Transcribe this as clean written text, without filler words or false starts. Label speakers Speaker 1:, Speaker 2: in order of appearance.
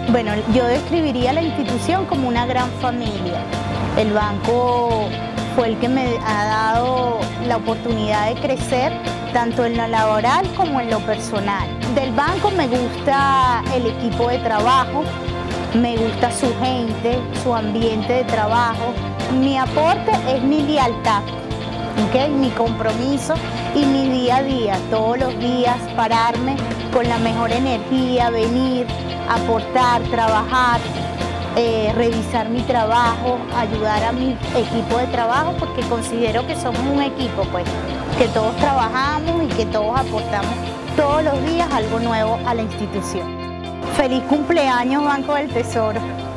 Speaker 1: Bueno, yo describiría la institución como una gran familia. El banco fue el que me ha dado la oportunidad de crecer tanto en lo laboral como en lo personal. Del banco me gusta el equipo de trabajo, me gusta su gente, su ambiente de trabajo. Mi aporte es mi lealtad, ¿okay? Mi compromiso y mi día a día, todos los días pararme con la mejor energía, venir, aportar, trabajar, revisar mi trabajo, ayudar a mi equipo de trabajo, porque considero que somos un equipo, pues, que todos trabajamos y que todos aportamos todos los días algo nuevo a la institución. ¡Feliz cumpleaños, Banco del Tesoro!